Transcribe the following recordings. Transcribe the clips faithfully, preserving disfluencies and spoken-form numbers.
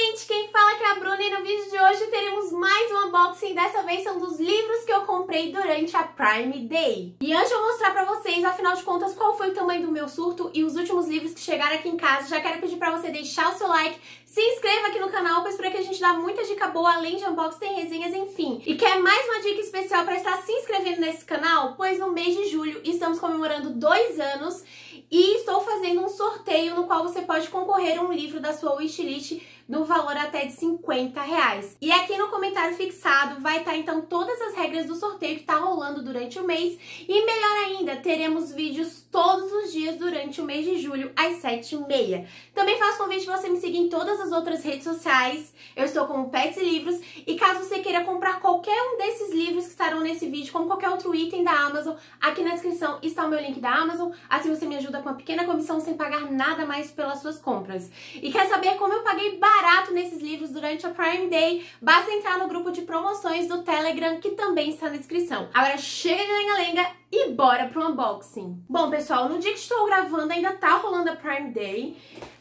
gente, quem fala aqui é a Bruna e no vídeo de hoje teremos mais um unboxing. Dessa vez são dos livros que eu comprei durante a Prime Day. E antes de eu mostrar pra vocês, afinal de contas, qual foi o tamanho do meu surto e os últimos livros que chegaram aqui em casa, já quero pedir pra você deixar o seu like, se inscreva aqui no canal, pois por aqui a gente dá muita dica boa, além de unboxing, tem resenhas, enfim. E quer mais uma dica especial pra estar se inscrevendo nesse canal? Pois no mês de julho estamos comemorando dois anos e estou fazendo um sorteio no qual você pode concorrer a um livro da sua wishlist no valor até de cinquenta reais. E aqui no comentário fixado vai estar então todas as regras do sorteio que está rolando durante o mês. E melhor ainda, teremos vídeos todos os dias durante o mês de julho às sete e meia. Também faço convite para você me seguir em todas as outras redes sociais. Eu estou como Pets e Livros. E caso você queira comprar qualquer um desses livros que estarão nesse vídeo, como qualquer outro item da Amazon, aqui na descrição está o meu link da Amazon. Assim você me ajuda com uma pequena comissão sem pagar nada mais pelas suas compras. E quer saber como eu paguei barato barato nesses livros durante a Prime Day? Basta entrar no grupo de promoções do Telegram, que também está na descrição. Agora chega de lenga-lenga e bora pro unboxing. Bom, pessoal, no dia que estou gravando ainda tá rolando a Prime Day,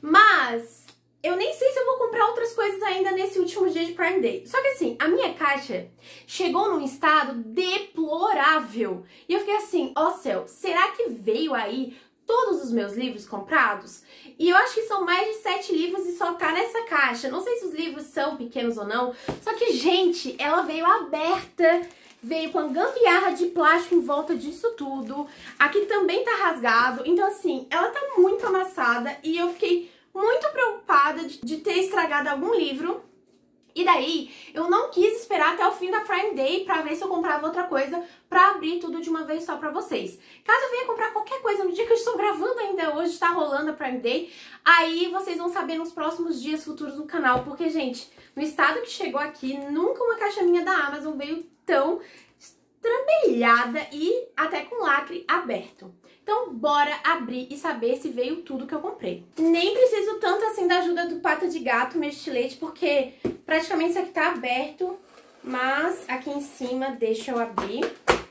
mas eu nem sei se eu vou comprar outras coisas ainda nesse último dia de Prime Day. Só que assim, a minha caixa chegou num estado deplorável. E eu fiquei assim, ó céu, será que veio aí todos os meus livros comprados? E eu acho que são mais de sete livros e só tá nessa caixa. Não sei se os livros são pequenos ou não. Só que, gente, ela veio aberta. Veio com a gambiarra de plástico em volta disso tudo. Aqui também tá rasgado. Então, assim, ela tá muito amassada. E eu fiquei muito preocupada de, de ter estragado algum livro. E daí, eu não quis esperar até o fim da Prime Day pra ver se eu comprava outra coisa pra abrir tudo de uma vez só pra vocês. Caso eu venha comprar qualquer coisa no dia que eu estou gravando ainda hoje, tá rolando a Prime Day, aí vocês vão saber nos próximos dias futuros no canal, porque, gente, no estado que chegou aqui, nunca uma caixa minha da Amazon veio tão estrambelhada e até com lacre aberto. Então, bora abrir e saber se veio tudo que eu comprei. Nem preciso tanto assim da ajuda do Pata de Gato, meu estilete, porque praticamente isso aqui tá aberto, mas aqui em cima deixa eu abrir.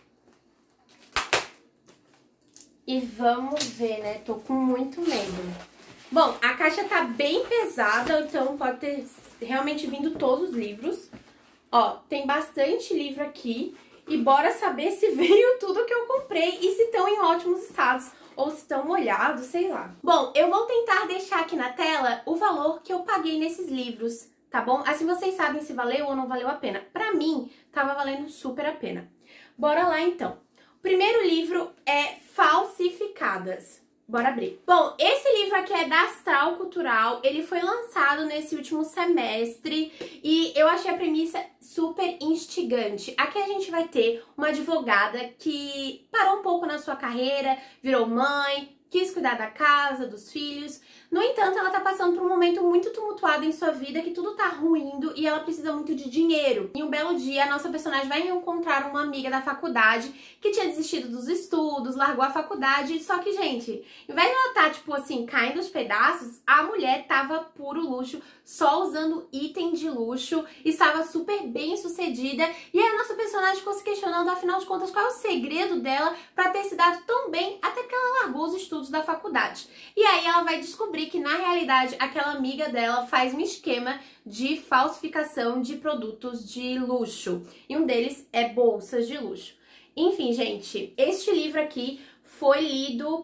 E vamos ver, né? Tô com muito medo. Bom, a caixa tá bem pesada, então pode ter realmente vindo todos os livros. Ó, tem bastante livro aqui. E bora saber se veio tudo que eu comprei e se estão em ótimos estados ou se estão molhados, sei lá. Bom, eu vou tentar deixar aqui na tela o valor que eu paguei nesses livros, tá bom? Assim vocês sabem se valeu ou não valeu a pena. Pra mim, tava valendo super a pena. Bora lá, então. O primeiro livro é Falsificadas. Bora abrir. Bom, esse livro aqui é da Astral Cultural, ele foi lançado nesse último semestre e eu achei a premissa super instigante. Aqui a gente vai ter uma advogada que parou um pouco na sua carreira, virou mãe, quis cuidar da casa, dos filhos. No entanto, ela tá passando por um momento muito tumultuado em sua vida, que tudo tá ruindo e ela precisa muito de dinheiro. E um belo dia, a nossa personagem vai encontrar uma amiga da faculdade que tinha desistido dos estudos, largou a faculdade. Só que, gente, em vez de ela tá, tipo assim, caindo aos pedaços, a mulher tava puro luxo, só usando item de luxo, estava super bem sucedida. E aí a nossa personagem ficou se questionando, afinal de contas, qual é o segredo dela pra ter se dado tão bem até que ela largou os estudos da faculdade. E aí ela vai descobrir que, na realidade, aquela amiga dela faz um esquema de falsificação de produtos de luxo. E um deles é bolsas de luxo. Enfim, gente, este livro aqui foi lido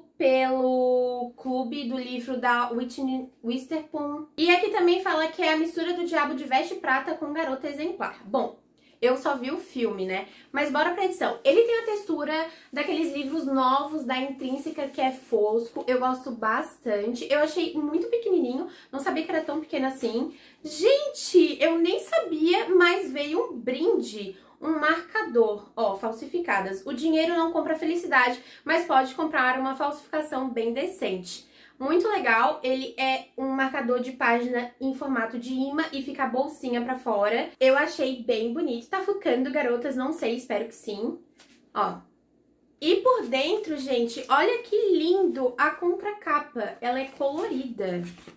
pelo clube do livro da Whitney Witherspoon. E aqui também fala que é a mistura do Diabo de Veste Prata com Garota Exemplar. Bom, eu só vi o filme, né? Mas bora pra edição. Ele tem a textura daqueles livros novos da Intrínseca, que é fosco. Eu gosto bastante. Eu achei muito pequenininho. Não sabia que era tão pequeno assim. Gente, eu nem sabia, mas veio um brinde. Um marcador. Ó, falsificadas. O dinheiro não compra felicidade, mas pode comprar uma falsificação bem decente. Muito legal, ele é um marcador de página em formato de imã e fica a bolsinha pra fora. Eu achei bem bonito. Tá ficando, garotas? Não sei, espero que sim. Ó. E por dentro, gente, olha que lindo a contracapa. Ela é colorida.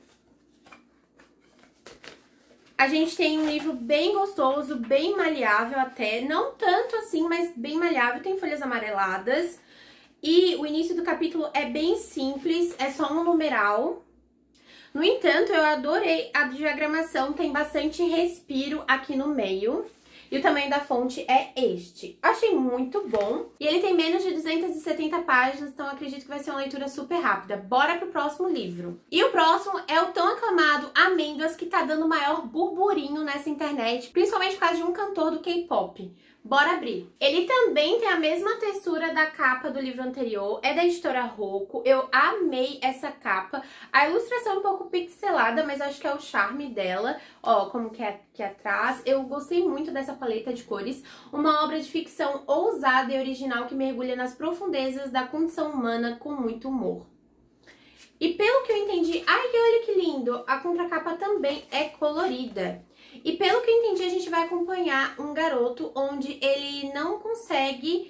A gente tem um livro bem gostoso, bem maleável até. Não tanto assim, mas bem maleável. Tem folhas amareladas. E o início do capítulo é bem simples, é só um numeral. No entanto, eu adorei a diagramação, tem bastante respiro aqui no meio. E o tamanho da fonte é este. Achei muito bom. E ele tem menos de duzentas e setenta páginas, então acredito que vai ser uma leitura super rápida. Bora pro próximo livro. E o próximo é o tão aclamado Amêndoas, que tá dando maior burburinho nessa internet, principalmente por causa de um cantor do K-pop. Bora abrir. Ele também tem a mesma textura da capa do livro anterior, é da editora Rocco. Eu amei essa capa. A ilustração é um pouco pixelada, mas acho que é o charme dela. Ó, como que é aqui atrás. Eu gostei muito dessa paleta de cores. Uma obra de ficção ousada e original que mergulha nas profundezas da condição humana com muito humor. E pelo que eu entendi, ai, olha que lindo, a contracapa também é colorida. E pelo que eu entendi, a gente vai acompanhar um garoto onde ele não consegue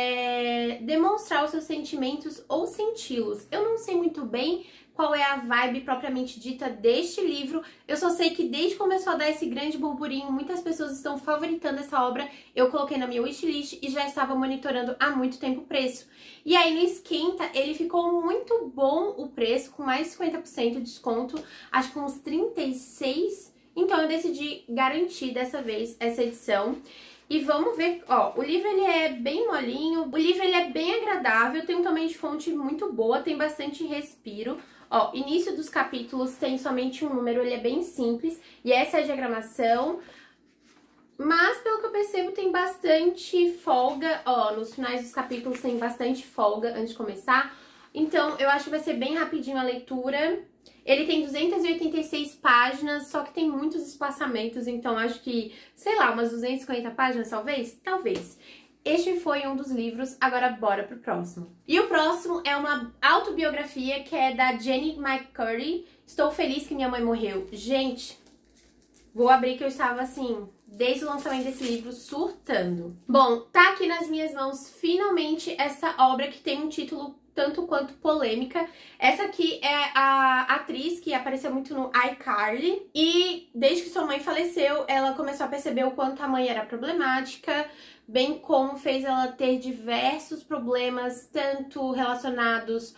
é, demonstrar os seus sentimentos ou senti-los. Eu não sei muito bem qual é a vibe propriamente dita deste livro. Eu só sei que desde que começou a dar esse grande burburinho, muitas pessoas estão favoritando essa obra. Eu coloquei na minha wishlist e já estava monitorando há muito tempo o preço. E aí no Esquenta ele ficou muito bom o preço, com mais de cinquenta por cento de desconto, acho que uns trinta e seis. Então eu decidi garantir dessa vez essa edição. E vamos ver, ó, o livro ele é bem molinho, o livro ele é bem agradável, tem um tamanho de fonte muito boa, tem bastante respiro. Ó, início dos capítulos tem somente um número, ele é bem simples, e essa é a diagramação. Mas, pelo que eu percebo, tem bastante folga, ó, nos finais dos capítulos tem bastante folga antes de começar. Então, eu acho que vai ser bem rapidinho a leitura. Ele tem duzentas e oitenta e seis páginas, só que tem muitos espaçamentos, então acho que, sei lá, umas duzentas e cinquenta páginas, talvez? Talvez. Este foi um dos livros, agora bora pro próximo. E o próximo é uma autobiografia que é da Jenny McCurdy, Estou Feliz que Minha Mãe Morreu. Gente, vou abrir que eu estava assim, desde o lançamento desse livro, surtando. Bom, tá aqui nas minhas mãos, finalmente, essa obra que tem um título tanto quanto polêmica. Essa aqui é a atriz que apareceu muito no iCarly. E desde que sua mãe faleceu, ela começou a perceber o quanto a mãe era problemática, bem como fez ela ter diversos problemas, tanto relacionados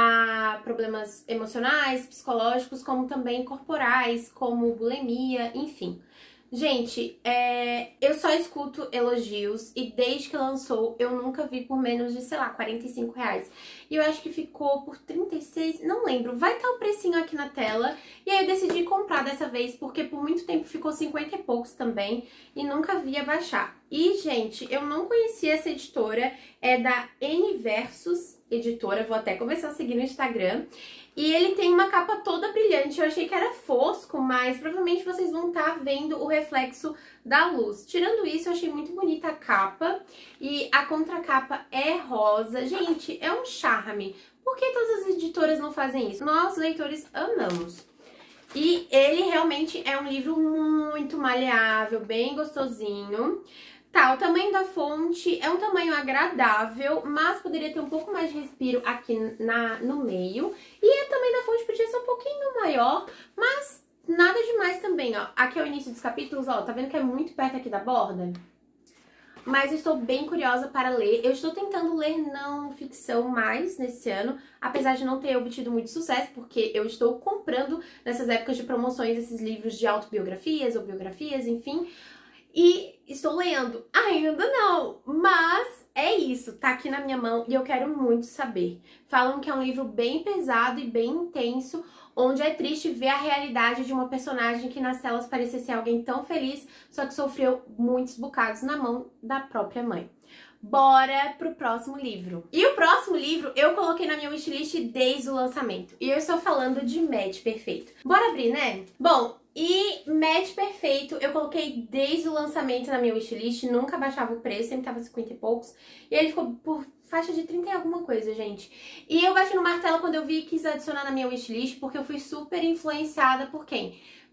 a problemas emocionais, psicológicos, como também corporais, como bulimia, enfim. Gente, é, eu só escuto elogios e desde que lançou eu nunca vi por menos de, sei lá, quarenta e cinco reais. E eu acho que ficou por trinta e seis, não lembro. Vai estar o precinho aqui na tela. E aí eu decidi comprar dessa vez porque por muito tempo ficou cinquenta e poucos também e nunca via baixar. E, gente, eu não conhecia essa editora, é da N-Versus Editora, vou até começar a seguir no Instagram. E ele tem uma capa toda brilhante, eu achei que era fosco, mas provavelmente vocês vão estar vendo o reflexo da luz. Tirando isso, eu achei muito bonita a capa e a contracapa é rosa. Gente, é um charme. Por que todas as editoras não fazem isso? Nós, leitores, amamos. E ele realmente é um livro muito maleável, bem gostosinho. Tá, o tamanho da fonte é um tamanho agradável, mas poderia ter um pouco mais de respiro aqui na, no meio. E o tamanho da fonte podia ser um pouquinho maior, mas nada demais também, ó. Aqui é o início dos capítulos, ó, tá vendo que é muito perto aqui da borda? Mas eu estou bem curiosa para ler. Eu estou tentando ler não ficção mais nesse ano, apesar de não ter obtido muito sucesso, porque eu estou comprando nessas épocas de promoções esses livros de autobiografias ou biografias, enfim. E estou lendo, ainda não, mas é isso, tá aqui na minha mão e eu quero muito saber. Falam que é um livro bem pesado e bem intenso, onde é triste ver a realidade de uma personagem que nas telas parecia ser alguém tão feliz, só que sofreu muitos bocados na mão da própria mãe. Bora pro próximo livro. E o próximo livro eu coloquei na minha wishlist desde o lançamento. E eu estou falando de Match Perfeito. Bora abrir, né? Bom, e Match Perfeito eu coloquei desde o lançamento na minha wishlist, nunca baixava o preço, sempre tava cinquenta e poucos. E ele ficou por faixa de trinta e alguma coisa, gente. E eu bati no martelo quando eu vi e quis adicionar na minha wishlist, porque eu fui super influenciada por quem?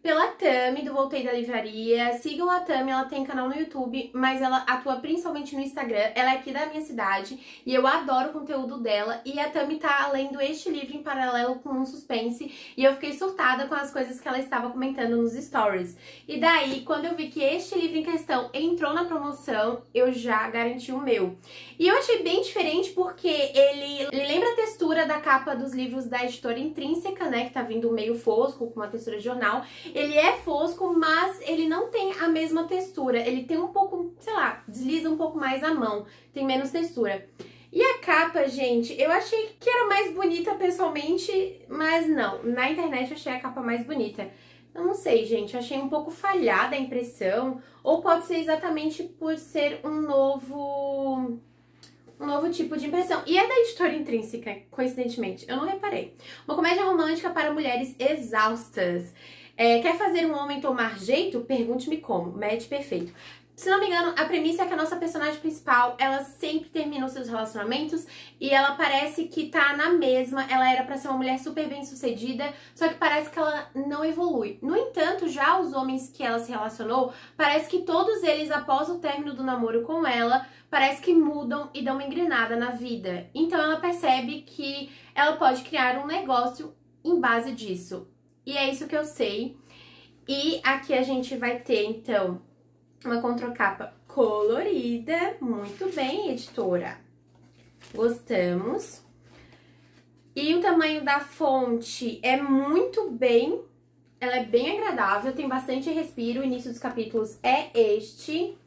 pela Tami, do Voltei da Livraria. Sigam a Tami, ela tem canal no YouTube, mas ela atua principalmente no Instagram. Ela é aqui da minha cidade e eu adoro o conteúdo dela. E a Tami tá lendo este livro em paralelo com um suspense e eu fiquei surtada com as coisas que ela estava comentando nos stories. E daí, quando eu vi que este livro em questão entrou na promoção, eu já garanti o meu. E eu achei bem diferente porque ele, ele lembra a textura da capa dos livros da editora Intrínseca, né, que tá vindo meio fosco, com uma textura de jornal. Ele é fosco, mas ele não tem a mesma textura. Ele tem um pouco, sei lá, desliza um pouco mais a mão, tem menos textura. E a capa, gente, eu achei que era mais bonita pessoalmente, mas não. Na internet eu achei a capa mais bonita. Eu não sei, gente, eu achei um pouco falhada a impressão, ou pode ser exatamente por ser um novo... um novo tipo de impressão. E é da editora Intrínseca, coincidentemente. Eu não reparei. Uma comédia romântica para mulheres exaustas. É, quer fazer um homem tomar jeito? Pergunte-me como. Match perfeito. Se não me engano, a premissa é que a nossa personagem principal, ela sempre termina os seus relacionamentos e ela parece que tá na mesma, ela era pra ser uma mulher super bem sucedida, só que parece que ela não evolui. No entanto, já os homens que ela se relacionou, parece que todos eles, após o término do namoro com ela, parece que mudam e dão uma engrenada na vida. Então ela percebe que ela pode criar um negócio em base disso. E é isso que eu sei. E aqui a gente vai ter, então, uma contracapa colorida. Muito bem, editora. Gostamos. E o tamanho da fonte é muito bem. Ela é bem agradável, tem bastante respiro. O início dos capítulos é este.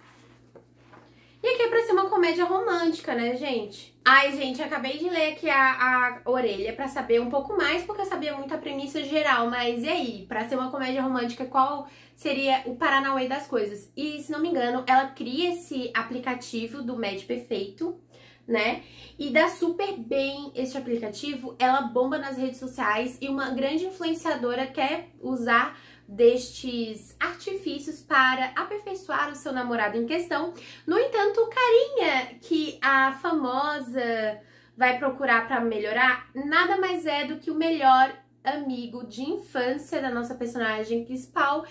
E aqui é pra ser uma comédia romântica, né, gente? Ai, gente, acabei de ler aqui a, a orelha pra saber um pouco mais, porque eu sabia muito a premissa geral, mas e aí? Pra ser uma comédia romântica, qual seria o paranauê das coisas? E, se não me engano, ela cria esse aplicativo do Match Perfeito, né? E dá super bem esse aplicativo, ela bomba nas redes sociais e uma grande influenciadora quer usar destes artifícios para aperfeiçoar o seu namorado em questão. No entanto, o carinha que a famosa vai procurar para melhorar nada mais é do que o melhor amigo de infância da nossa personagem principal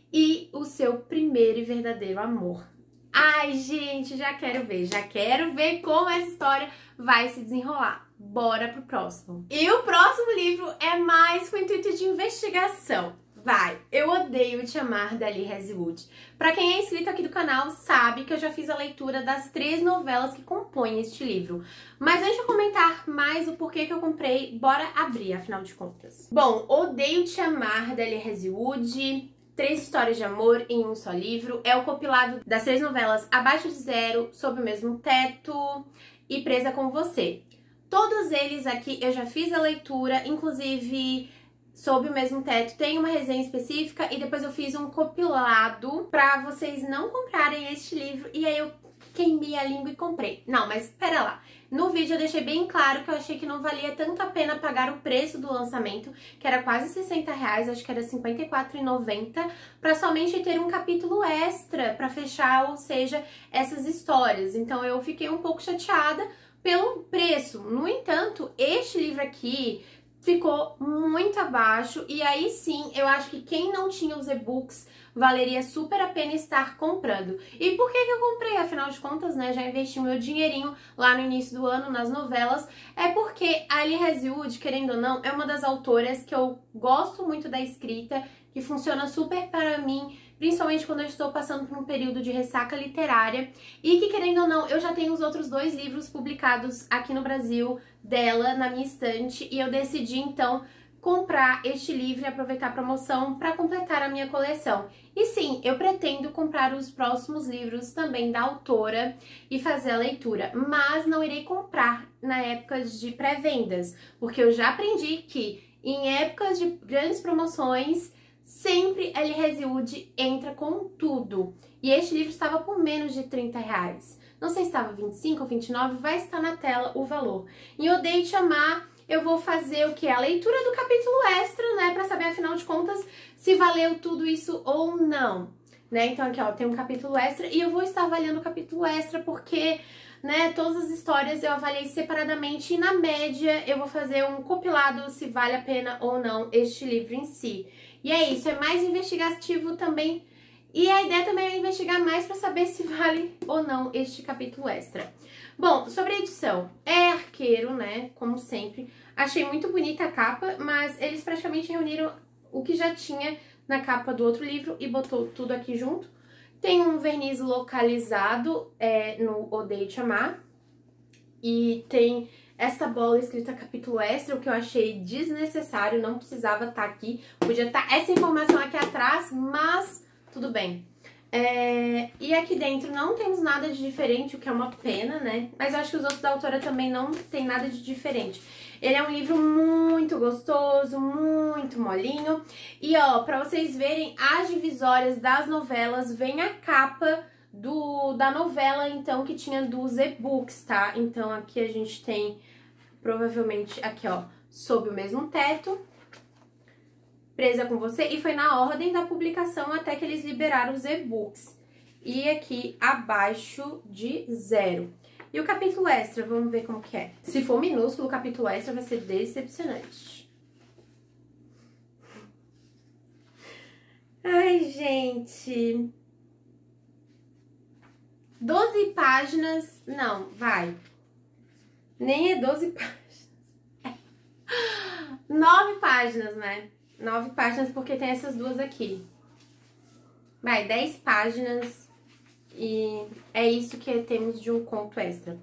e o seu primeiro e verdadeiro amor. Ai, gente, já quero ver, já quero ver como essa história vai se desenrolar. Bora pro próximo. E o próximo livro é mais com intuito de investigação. Vai, Eu Odeio Te Amar, da Lee Hazelwood. Pra quem é inscrito aqui do canal, sabe que eu já fiz a leitura das três novelas que compõem este livro. Mas antes de eu comentar mais o porquê que eu comprei, bora abrir, afinal de contas. Bom, Odeio Te Amar, da Lee Hazelwood, três histórias de amor em um só livro. É o compilado das três novelas Abaixo de Zero, Sob o Mesmo Teto e Presa com Você. Todos eles aqui eu já fiz a leitura, inclusive... Sob o Mesmo Teto tem uma resenha específica e depois eu fiz um compilado pra vocês não comprarem este livro e aí eu queimei a língua e comprei. Não, mas espera lá. No vídeo eu deixei bem claro que eu achei que não valia tanto a pena pagar o preço do lançamento, que era quase sessenta reais, acho que era cinquenta e quatro reais e noventa centavos, pra somente ter um capítulo extra pra fechar, ou seja, essas histórias. Então eu fiquei um pouco chateada pelo preço. No entanto, este livro aqui ficou muito abaixo e aí sim, eu acho que quem não tinha os e-books valeria super a pena estar comprando. E por que que eu comprei? Afinal de contas, né, já investi o meu dinheirinho lá no início do ano nas novelas. É porque a Lee Hazelwood, querendo ou não, é uma das autoras que eu gosto muito da escrita, que funciona super para mim, principalmente quando eu estou passando por um período de ressaca literária, e que, querendo ou não, eu já tenho os outros dois livros publicados aqui no Brasil dela na minha estante, e eu decidi, então, comprar este livro e aproveitar a promoção para completar a minha coleção. E sim, eu pretendo comprar os próximos livros também da autora e fazer a leitura, mas não irei comprar na época de pré-vendas, porque eu já aprendi que em épocas de grandes promoções sempre a Lee Hazelwood entra com tudo. E este livro estava por menos de trinta reais. Não sei se estava vinte e cinco ou vinte e nove, vai estar na tela o valor. Em Odeio Te Amar, eu vou fazer o que? A leitura do capítulo extra, né? Pra saber, afinal de contas, se valeu tudo isso ou não. Né? Então aqui, ó, tem um capítulo extra e eu vou estar avaliando o capítulo extra porque... né, todas as histórias eu avaliei separadamente e na média eu vou fazer um compilado se vale a pena ou não este livro em si. E é isso, é mais investigativo também. E a ideia também é investigar mais pra saber se vale ou não este capítulo extra. Bom, sobre a edição, é arqueiro, né, como sempre. Achei muito bonita a capa, mas eles praticamente reuniram o que já tinha na capa do outro livro e botou tudo aqui junto. Tem um verniz localizado é, no Odeio Te Amar. E tem essa bola escrita capítulo extra, o que eu achei desnecessário, não precisava estar aqui. Podia estar essa informação aqui atrás, mas tudo bem. É, e aqui dentro não temos nada de diferente, o que é uma pena, né? Mas eu acho que os outros da autora também não tem nada de diferente. Ele é um livro muito gostoso, muito molinho. E ó, pra vocês verem as divisórias das novelas, vem a capa do, da novela, então, que tinha dos e-books, tá? Então aqui a gente tem, provavelmente, aqui ó, Sob o Mesmo Teto, Presa com Você, e foi na ordem da publicação até que eles liberaram os e-books. E aqui abaixo de zero. E o capítulo extra, vamos ver como que é. Se for minúsculo, o capítulo extra vai ser decepcionante. Ai, gente. doze páginas. Não, vai. Nem é doze páginas. É. nove páginas, né? nove páginas porque tem essas duas aqui. Vai, dez páginas. E é isso que temos de um conto extra.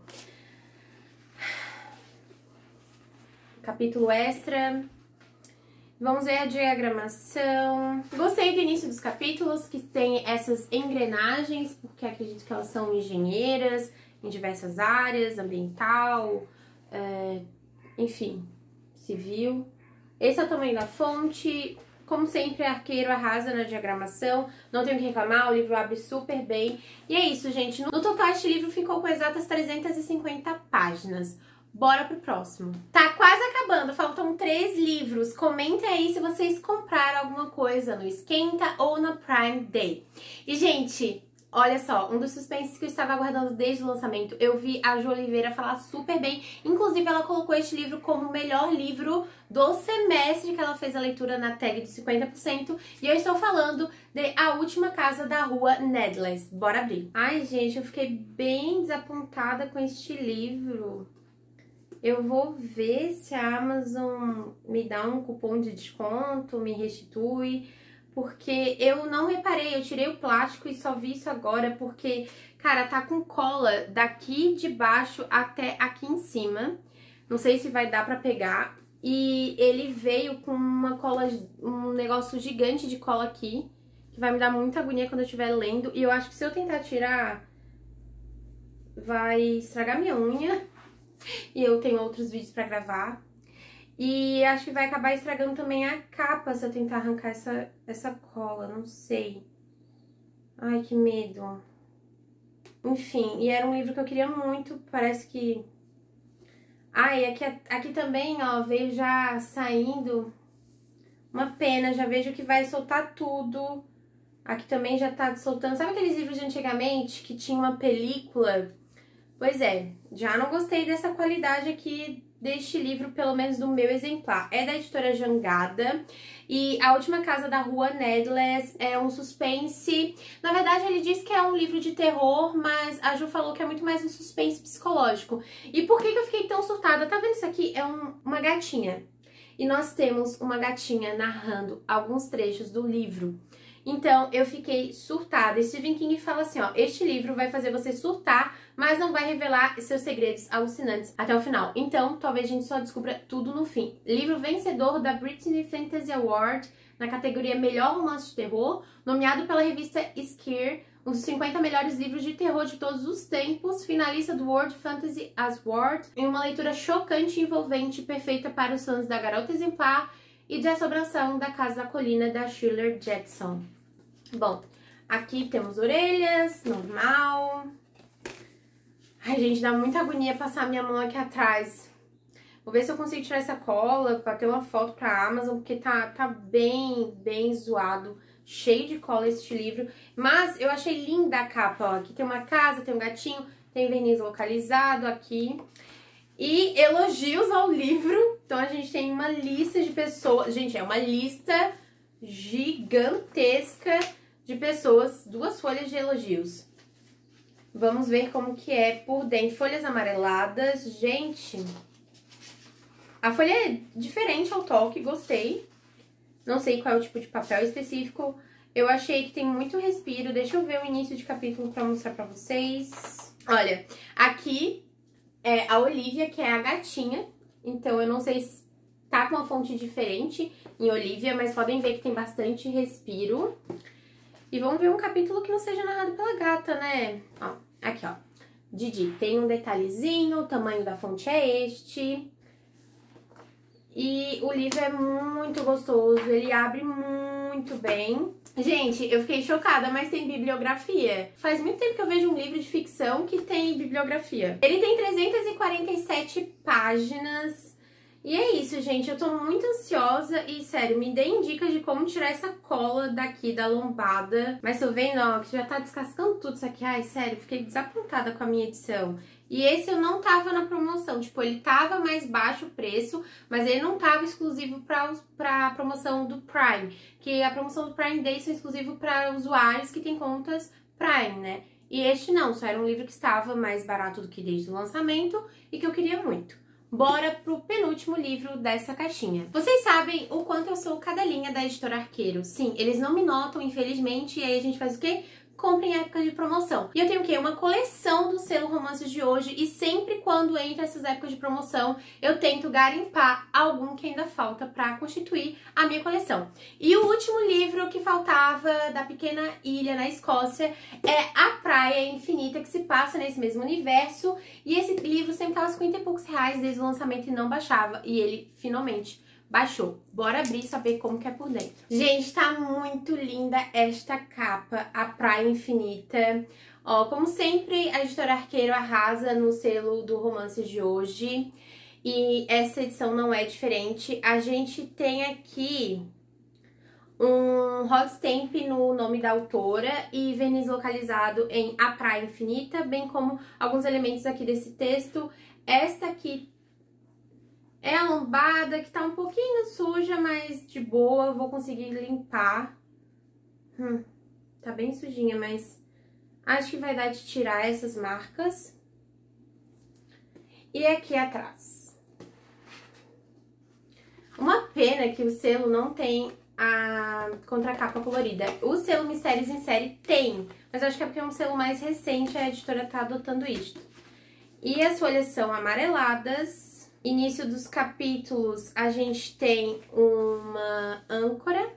Capítulo extra. Vamos ver a diagramação. Gostei do início dos capítulos, que tem essas engrenagens, porque acredito que elas são engenheiras em diversas áreas, ambiental, é, enfim, civil. Esse é o tamanho da fonte. Como sempre, arqueiro arrasa na diagramação, não tenho o que reclamar, o livro abre super bem. E é isso, gente. No total, este livro ficou com exatas trezentas e cinquenta páginas. Bora pro próximo. Tá quase acabando, faltam três livros. Comentem aí se vocês compraram alguma coisa no Esquenta ou na Prime Day. E, gente, olha só, um dos suspenses que eu estava aguardando desde o lançamento, eu vi a Ju Oliveira falar super bem. Inclusive, ela colocou este livro como o melhor livro do semestre, que ela fez a leitura na tag de cinquenta por cento. E eu estou falando de A Última Casa da Rua Needless. Bora abrir. Ai, gente, eu fiquei bem desapontada com este livro. Eu vou ver se a Amazon me dá um cupom de desconto, me restitui, porque eu não reparei, eu tirei o plástico e só vi isso agora, porque, cara, tá com cola daqui de baixo até aqui em cima. Não sei se vai dar pra pegar. E ele veio com uma cola, um negócio gigante de cola aqui, que vai me dar muita agonia quando eu estiver lendo. E eu acho que se eu tentar tirar, vai estragar minha unha. E eu tenho outros vídeos pra gravar. E acho que vai acabar estragando também a capa se eu tentar arrancar essa, essa cola, não sei. Ai, que medo. Enfim, e era um livro que eu queria muito, parece que... Ah, e aqui, aqui também, ó, veio já saindo uma pena, já vejo que vai soltar tudo. Aqui também já tá soltando. Sabe aqueles livros de antigamente que tinha uma película? Pois é, já não gostei dessa qualidade aqui deste livro, pelo menos do meu exemplar. É da editora Jangada e A Última Casa da Rua Needless é um suspense. Na verdade, ele diz que é um livro de terror, mas a Ju falou que é muito mais um suspense psicológico. E por que que eu fiquei tão surtada? Tá vendo isso aqui? É um, uma gatinha. E nós temos uma gatinha narrando alguns trechos do livro. Então, eu fiquei surtada. Stephen King fala assim, ó, este livro vai fazer você surtar, mas não vai revelar seus segredos alucinantes até o final. Então, talvez a gente só descubra tudo no fim. Livro vencedor da Britney Fantasy Award na categoria Melhor Romance de Terror, nomeado pela revista Scare, um dos cinquenta melhores livros de terror de todos os tempos, finalista do World Fantasy Award, em uma leitura chocante e envolvente, perfeita para os fãs da Garota Exemplar e de Assombração da Casa da Colina, da Shirley Jackson. Bom, aqui temos orelhas, normal. Ai, gente, dá muita agonia passar minha mão aqui atrás. Vou ver se eu consigo tirar essa cola pra ter uma foto pra Amazon, porque tá, tá bem, bem zoado, cheio de cola este livro. Mas eu achei linda a capa, ó. Aqui tem uma casa, tem um gatinho, tem verniz localizado aqui. E elogios ao livro. Então a gente tem uma lista de pessoas... Gente, é uma lista gigantesca de pessoas, duas folhas de elogios. Vamos ver como que é por dentro. Folhas amareladas, gente. A folha é diferente ao toque, gostei. Não sei qual é o tipo de papel específico. Eu achei que tem muito respiro. Deixa eu ver o início de capítulo pra mostrar pra vocês. Olha, aqui é a Olivia, que é a gatinha. Então, eu não sei se tá com uma fonte diferente em Olivia, mas podem ver que tem bastante respiro. E vamos ver um capítulo que não seja narrado pela gata, né? Ó, aqui, ó. Didi, tem um detalhezinho, o tamanho da fonte é este. E o livro é muito gostoso, ele abre muito bem. Gente, eu fiquei chocada, mas tem bibliografia. Faz muito tempo que eu vejo um livro de ficção que tem bibliografia. Ele tem trezentas e quarenta e sete páginas. E é isso, gente. Eu tô muito ansiosa e, sério, me deem dicas de como tirar essa cola daqui da lombada. Mas tô vendo, ó, que já tá descascando tudo isso aqui. Ai, sério, fiquei desapontada com a minha edição. E esse eu não tava na promoção, tipo, ele tava mais baixo o preço, mas ele não tava exclusivo pra, pra promoção do Prime. Que a promoção do Prime Day são exclusivo para usuários que têm contas Prime, né? E este não, só era um livro que estava mais barato do que desde o lançamento e que eu queria muito. Bora pro penúltimo livro dessa caixinha. Vocês sabem o quanto eu sou cadelinha da Editora Arqueiro. Sim, eles não me notam, infelizmente, e aí a gente faz o quê? Compra em época de promoção. E eu tenho o quê? Uma coleção do selo Romances de Hoje, e sempre quando entra essas épocas de promoção, eu tento garimpar algum que ainda falta pra constituir a minha coleção. E o último livro que faltava da pequena ilha na Escócia é A Praia Infinita, que se passa nesse mesmo universo, e esse livro sempre tava cinquenta e poucos reais desde o lançamento e não baixava, e ele finalmente baixou. Bora abrir e saber como que é por dentro. Gente, tá muito linda esta capa, A Praia Infinita. Ó, como sempre, a Editora Arqueiro arrasa no selo do Romances de Hoje. E essa edição não é diferente. A gente tem aqui um hot stamp no nome da autora e verniz localizado em A Praia Infinita, bem como alguns elementos aqui desse texto. Esta aqui é a lombada, que tá um pouquinho suja, mas de boa, eu vou conseguir limpar. Hum, tá bem sujinha, mas acho que vai dar de tirar essas marcas. E aqui atrás. Uma pena que o selo não tem a contracapa colorida. O selo Mistérios em Série tem, mas acho que é porque é um selo mais recente, a editora tá adotando isto. E as folhas são amareladas. Início dos capítulos, a gente tem uma âncora.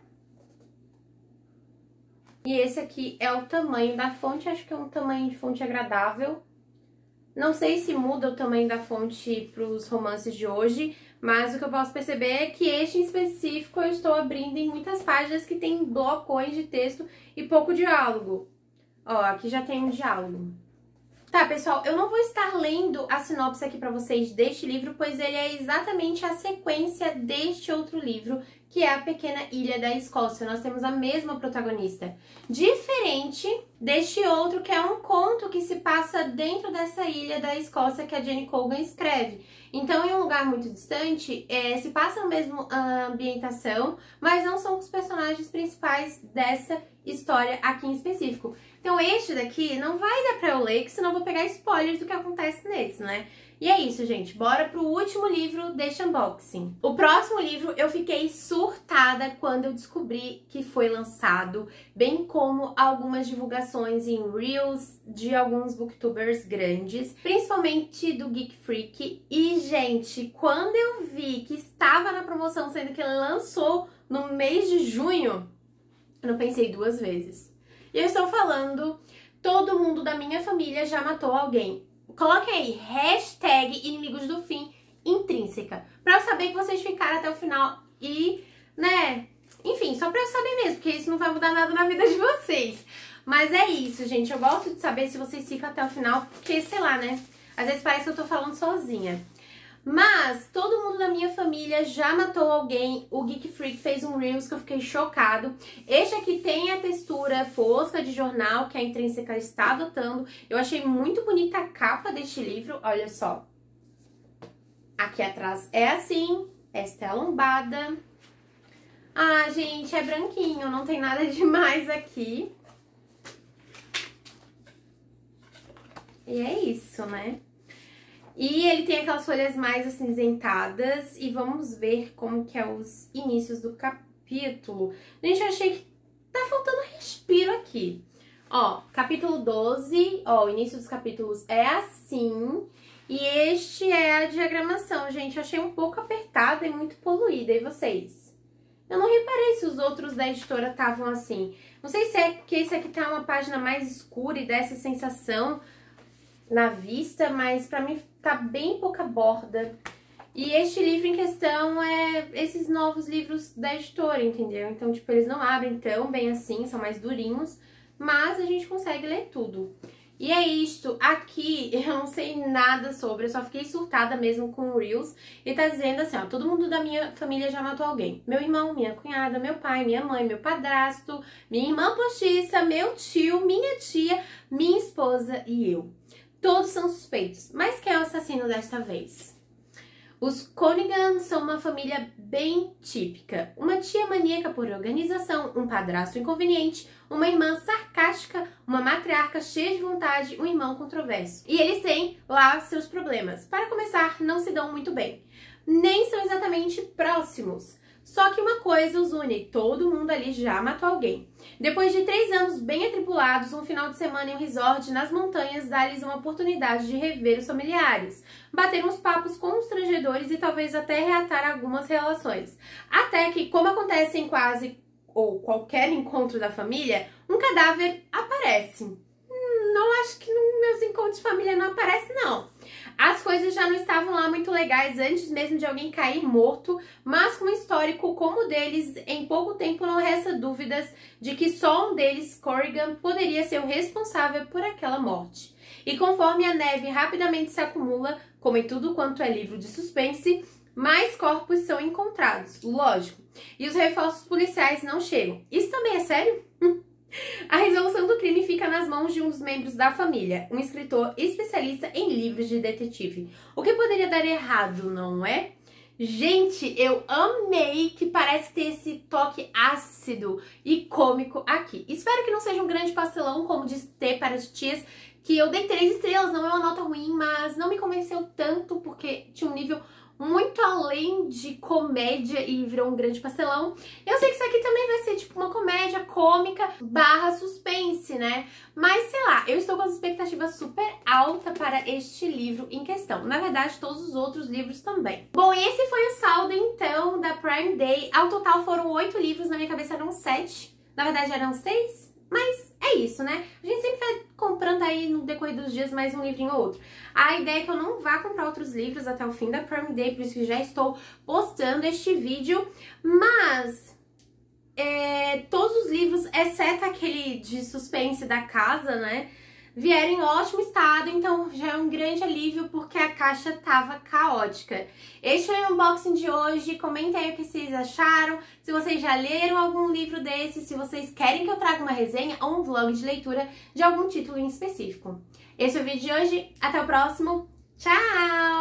E esse aqui é o tamanho da fonte, acho que é um tamanho de fonte agradável. Não sei se muda o tamanho da fonte para os romances de hoje, mas o que eu posso perceber é que este em específico eu estou abrindo em muitas páginas que tem blocões de texto e pouco diálogo. Ó, aqui já tem um diálogo. Tá, pessoal, eu não vou estar lendo a sinopse aqui pra vocês deste livro, pois ele é exatamente a sequência deste outro livro, que é A Pequena Ilha da Escócia. Nós temos a mesma protagonista. Diferente deste outro, que é um conto que se passa dentro dessa ilha da Escócia que a Jenny Colgan escreve. Então, em um lugar muito distante, é, se passa a mesma ambientação, mas não são os personagens principais dessa história aqui em específico. Então, este daqui não vai dar pra eu ler, que senão eu vou pegar spoilers do que acontece nesse, né? E é isso, gente. Bora pro último livro deste unboxing. O próximo livro eu fiquei surtada quando eu descobri que foi lançado, bem como algumas divulgações em Reels de alguns booktubers grandes, principalmente do Geek Freak. E, gente, quando eu vi que estava na promoção, sendo que ele lançou no mês de junho, eu não pensei duas vezes. E eu estou falando, todo mundo da minha família já matou alguém. Coloque aí, hashtag inimigos do fim intrínseca, pra eu saber que vocês ficaram até o final e, né, enfim, só pra eu saber mesmo, porque isso não vai mudar nada na vida de vocês. Mas é isso, gente, eu gosto de saber se vocês ficam até o final, porque, sei lá, né, às vezes parece que eu tô falando sozinha. Mas todo mundo da minha família já matou alguém. O Geek Freak fez um Reels que eu fiquei chocado. Este aqui tem a textura fosca de jornal que a Intrínseca está adotando. Eu achei muito bonita a capa deste livro, olha só. Aqui atrás é assim, esta é a lombada. Ah, gente, é branquinho, não tem nada demais aqui. E é isso, né? E ele tem aquelas folhas mais acinzentadas. E vamos ver como que é os inícios do capítulo. Gente, eu achei que tá faltando respiro aqui. Ó, capítulo doze, ó, o início dos capítulos é assim. E este é a diagramação, gente. Eu achei um pouco apertada e muito poluída. E vocês? Eu não reparei se os outros da editora estavam assim. Não sei se é porque esse aqui tá uma página mais escura e dá essa sensação na vista, mas pra mim tá bem pouca borda. E este livro em questão é esses novos livros da editora, entendeu? Então, tipo, eles não abrem tão bem assim, são mais durinhos, mas a gente consegue ler tudo. E é isto, aqui eu não sei nada sobre, eu só fiquei surtada mesmo com o Reels. E tá dizendo assim, ó, todo mundo da minha família já matou alguém. Meu irmão, minha cunhada, meu pai, minha mãe, meu padrasto, minha irmã postiça, meu tio, minha tia, minha esposa e eu. Todos são suspeitos, mas quem é o assassino desta vez? Os Conigan são uma família bem típica. Uma tia maníaca por organização, um padrasto inconveniente, uma irmã sarcástica, uma matriarca cheia de vontade, um irmão controverso. E eles têm lá seus problemas. Para começar, não se dão muito bem. Nem são exatamente próximos. Só que uma coisa os une, todo mundo ali já matou alguém. Depois de três anos bem atribulados, um final de semana em um resort nas montanhas dá-lhes uma oportunidade de rever os familiares, bater uns papos constrangedores e talvez até reatar algumas relações. Até que, como acontece em quase ou qualquer encontro da família, um cadáver aparece. Hum, não acho que nos meus encontros de família não aparece, não. As coisas já não estavam lá muito legais antes mesmo de alguém cair morto, mas com um histórico como o deles, em pouco tempo não resta dúvidas de que só um deles, Corrigan, poderia ser o responsável por aquela morte. E conforme a neve rapidamente se acumula, como em tudo quanto é livro de suspense, mais corpos são encontrados, lógico, e os reforços policiais não chegam. Isso também é sério? A resolução do crime fica nas mãos de um dos membros da família, um escritor especialista em livros de detetive. O que poderia dar errado, não é? Gente, eu amei que parece ter esse toque ácido e cômico aqui. Espero que não seja um grande pastelão, como diz ter para as tias, que eu dei três estrelas, não é uma nota ruim, mas não me convenceu tanto porque tinha um nível muito além de comédia e virou um grande pastelão. Eu sei que isso aqui também vai ser tipo uma comédia cômica barra suspense, né? Mas sei lá, eu estou com as expectativas super altas para este livro em questão. Na verdade, todos os outros livros também. Bom, esse foi o saldo então da Prime Day. Ao total foram oito livros, na minha cabeça eram sete. Na verdade eram seis, mas é isso, né? A gente sempre vai comprando aí no decorrer dos dias mais um livrinho ou outro. A ideia é que eu não vá comprar outros livros até o fim da Prime Day, por isso que já estou postando este vídeo. Mas é, todos os livros, exceto aquele de suspense da casa, né, vieram em ótimo estado, então já é um grande alívio porque a caixa tava caótica. Este foi o unboxing de hoje, comentem aí o que vocês acharam, se vocês já leram algum livro desse, se vocês querem que eu traga uma resenha ou um vlog de leitura de algum título em específico. Esse é o vídeo de hoje, até o próximo, tchau!